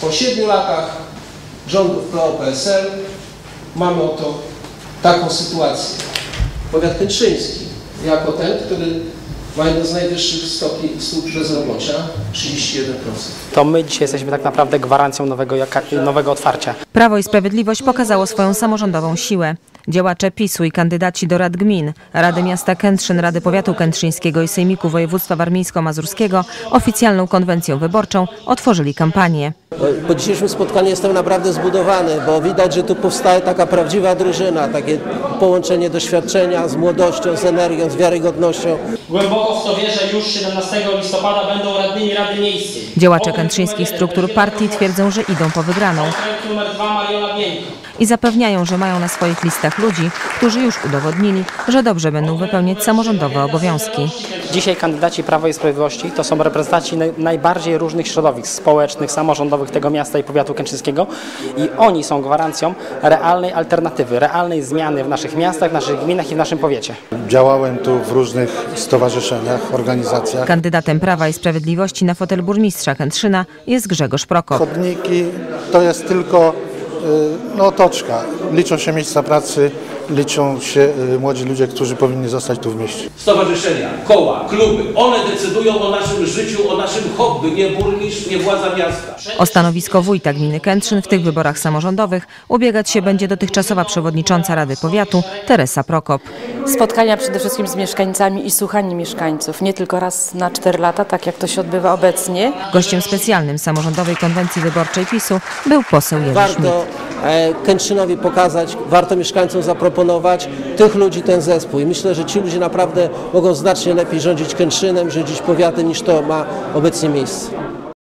Po 7 latach rządów PO-PSL mamy oto taką sytuację. Powiat kętrzyński jako ten, który ma jeden z najwyższych stóp bezrobocia, 31%. To my dzisiaj jesteśmy tak naprawdę gwarancją nowego otwarcia. Prawo i Sprawiedliwość pokazało swoją samorządową siłę. Działacze PiS-u i kandydaci do rad gmin, Rady Miasta Kętrzyn, Rady Powiatu Kętrzyńskiego i Sejmiku Województwa Warmińsko-Mazurskiego oficjalną konwencją wyborczą otworzyli kampanię. Po dzisiejszym spotkaniu jestem naprawdę zbudowany, bo widać, że tu powstaje taka prawdziwa drużyna, takie połączenie doświadczenia z młodością, z energią, z wiarygodnością. Głęboko w to wierzę, już 17 listopada będą radnymi Rady Miejskiej. Działacze kętrzyńskich struktur partii twierdzą, że idą po wygraną. Numer 2 Mariona Bieńko. I zapewniają, że mają na swoich listach ludzi, którzy już udowodnili, że dobrze będą wypełniać samorządowe obowiązki. Dzisiaj kandydaci Prawa i Sprawiedliwości to są reprezentanci najbardziej różnych środowisk społecznych, samorządowych tego miasta i powiatu kętrzyńskiego i oni są gwarancją realnej alternatywy, realnej zmiany w naszych miastach, w naszych gminach i w naszym powiecie. Działałem tu w różnych stowarzyszeniach, organizacjach. Kandydatem Prawa i Sprawiedliwości na fotel burmistrza Kętrzyna jest Grzegorz Prokop. Chodniki to jest tylko otoczka. Liczą się miejsca pracy, liczą się młodzi ludzie, którzy powinni zostać tu w mieście. Stowarzyszenia, koła, kluby, one decydują o naszym życiu, o naszym hobby, nie burmistrz, nie władza miasta. O stanowisko wójta gminy Kętrzyn w tych wyborach samorządowych ubiegać się będzie dotychczasowa przewodnicząca Rady Powiatu Teresa Prokop. Spotkania przede wszystkim z mieszkańcami i słuchanie mieszkańców, nie tylko raz na 4 lata, tak jak to się odbywa obecnie. Gościem specjalnym samorządowej konwencji wyborczej PiS-u był poseł Jerzy Schmidt. Warto Kętrzynowi pokazać, warto mieszkańcom zaproponować tych ludzi, ten zespół. I myślę, że ci ludzie naprawdę mogą znacznie lepiej rządzić Kętrzynem, rządzić powiatem niż to ma obecnie miejsce.